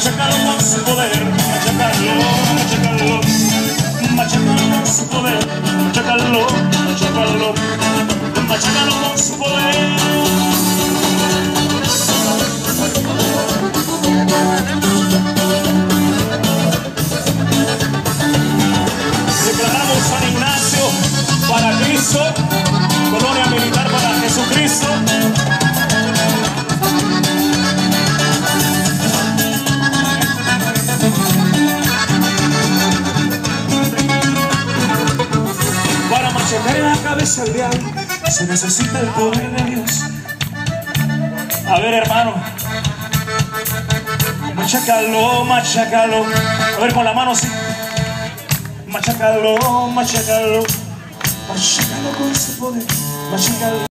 Machácalo con su poder, machácalo, machácalo, machácalo con su poder, machácalo, machácalo, machácalo con su poder. Declaramos San Ignacio para Cristo, colonia militar para Jesucristo. Para machacar en la cabeza al diablo se necesita el poder de Dios. A ver, hermano, machácalo, machácalo. A ver, con la mano así. Machácalo, machácalo, machácalo con su poder, machácalo.